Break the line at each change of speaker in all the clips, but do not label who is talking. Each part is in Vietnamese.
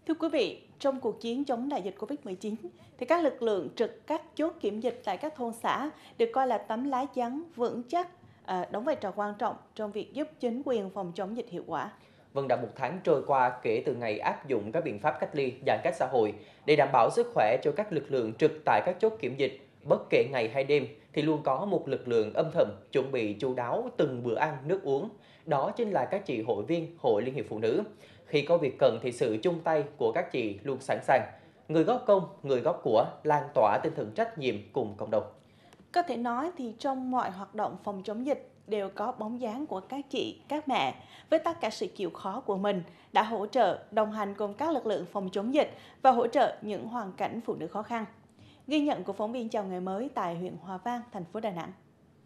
Thưa quý vị, trong cuộc chiến chống đại dịch Covid-19, thì các lực lượng trực các chốt kiểm dịch tại các thôn xã được coi là tấm lá chắn vững chắc, đóng vai trò quan trọng trong việc giúp chính quyền phòng chống dịch hiệu quả.
Vâng, đã một tháng trôi qua kể từ ngày áp dụng các biện pháp cách ly, giãn cách xã hội để đảm bảo sức khỏe cho các lực lượng trực tại các chốt kiểm dịch. Bất kể ngày hay đêm thì luôn có một lực lượng âm thầm chuẩn bị chu đáo từng bữa ăn, nước uống. Đó chính là các chị hội viên Hội Liên hiệp Phụ nữ. Khi có việc cần thì sự chung tay của các chị luôn sẵn sàng. Người góp công, người góp của, lan tỏa tinh thần trách nhiệm cùng cộng đồng.
Có thể nói thì trong mọi hoạt động phòng chống dịch đều có bóng dáng của các chị, các mẹ với tất cả sự chịu khó của mình đã hỗ trợ, đồng hành cùng các lực lượng phòng chống dịch và hỗ trợ những hoàn cảnh phụ nữ khó khăn. Ghi nhận của phóng viên Chào Ngày Mới tại huyện Hòa Vang, thành phố Đà Nẵng.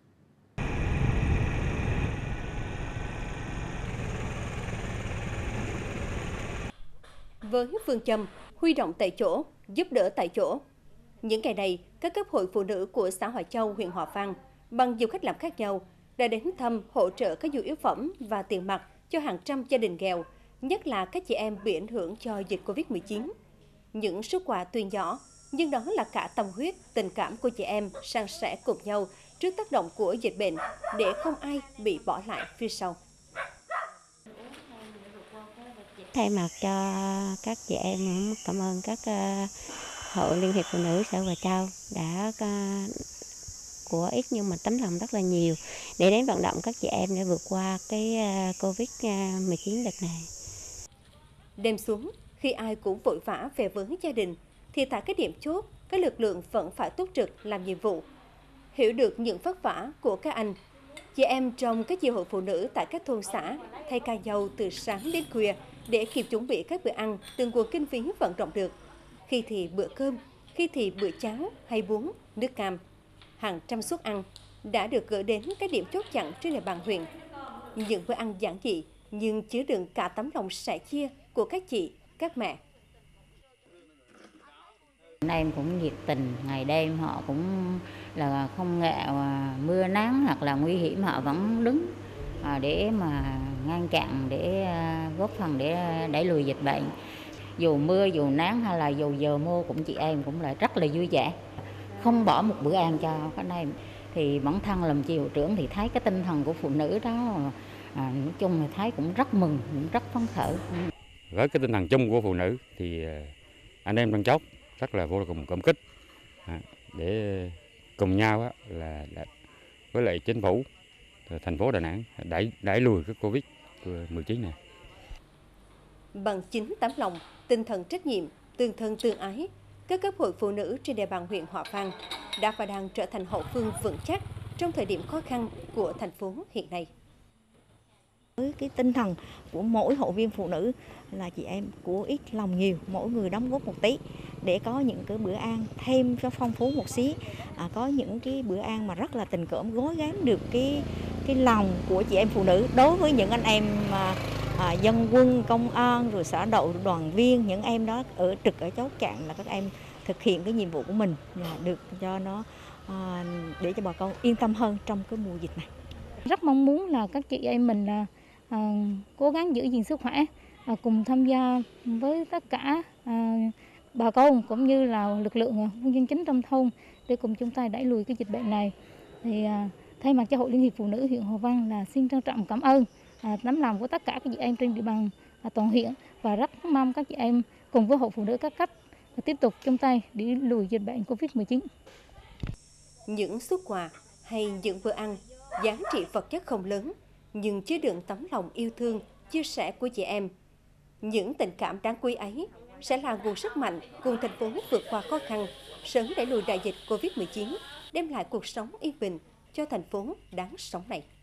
Với phương châm huy động tại chỗ, giúp đỡ tại chỗ, những ngày này, các cấp hội phụ nữ của xã Hòa Châu, huyện Hòa Vang bằng nhiều cách làm khác nhau đã đến thăm hỗ trợ các nhu yếu phẩm và tiền mặt cho hàng trăm gia đình nghèo, nhất là các chị em bị ảnh hưởng do dịch Covid-19. Những suất quà tuy nhỏ, nhưng đó là cả tâm huyết, tình cảm của chị em san sẻ cùng nhau trước tác động của dịch bệnh để không ai bị bỏ lại phía sau.
Thay mặt cho các chị em cảm ơn các Hội Liên hiệp Phụ nữ xã Hòa Châu đã của ít nhưng mà tấm lòng rất là nhiều để đến vận động các chị em để vượt qua cái Covid-19 đợt này.
Đêm xuống, khi ai cũng vội vã về với gia đình, thì tại các điểm chốt, các lực lượng vẫn phải túc trực làm nhiệm vụ. Hiểu được những vất vả của các anh, chị em trong các chi hội phụ nữ tại các thôn xã thay ca nhau từ sáng đến khuya để kịp chuẩn bị các bữa ăn từ nguồn kinh phí vận động được. Khi thì bữa cơm, khi thì bữa cháo hay bún, nước cam. Hàng trăm suất ăn đã được gửi đến các điểm chốt chặn trên địa bàn huyện. Những bữa ăn giản dị nhưng chứa đựng cả tấm lòng sẻ chia của các chị, các mẹ.
Anh em cũng nhiệt tình, ngày đêm họ cũng là không ngại mưa nắng hoặc là nguy hiểm họ vẫn đứng để mà ngăn chặn, để góp phần để đẩy lùi dịch bệnh. Dù mưa, dù nắng hay là dù giờ mưa cũng chị em cũng là rất là vui vẻ. Không bỏ một bữa ăn cho các anh em. Thì bản thân làm chi hội trưởng thì thấy cái tinh thần của phụ nữ đó nói chung là thấy cũng rất mừng, cũng rất phấn khởi.
Với cái tinh thần chung của phụ nữ thì anh em trong chốt rất là vô cùng cảm kích để cùng nhau là với lại chính phủ thành phố Đà Nẵng đẩy lùi cái Covid-19 này.
Bằng chính tấm lòng, tinh thần trách nhiệm, tương thân tương ái, các cấp hội phụ nữ trên địa bàn huyện Hòa Vang đã và đang trở thành hậu phương vững chắc trong thời điểm khó khăn của thành phố hiện nay.
Với cái tinh thần của mỗi hội viên phụ nữ là chị em của ít lòng nhiều, mỗi người đóng góp một tí để có những cái bữa ăn thêm cho phong phú một xí, có những cái bữa ăn mà rất là tình cảm, gói ghém được cái lòng của chị em phụ nữ đối với những anh em dân quân, công an, rồi xã đội, đoàn viên, những em đó ở trực ở chốt chặn là các em thực hiện cái nhiệm vụ của mình được cho nó để cho bà con yên tâm hơn trong cái mùa dịch này.
Rất mong muốn là các chị em mình cố gắng giữ gìn sức khỏe, cùng tham gia với tất cả bà con cũng như là lực lượng quân dân chính trong thôn để cùng chung tay đẩy lùi cái dịch bệnh này. Thì thay mặt cho Hội Liên hiệp Phụ nữ huyện Hòa Vang là xin trân trọng cảm ơn tấm lòng của tất cả các chị em trên địa bàn toàn huyện, và rất mong các chị em cùng với Hội Phụ nữ các cấp tiếp tục chung tay để lùi dịch bệnh Covid-19.
Những suất quà hay những bữa ăn giá trị vật chất không lớn nhưng chứa đựng tấm lòng yêu thương, chia sẻ của chị em. Những tình cảm đáng quý ấy sẽ là nguồn sức mạnh cùng thành phố vượt qua khó khăn, sớm đẩy lùi đại dịch Covid-19, đem lại cuộc sống yên bình cho thành phố đáng sống này.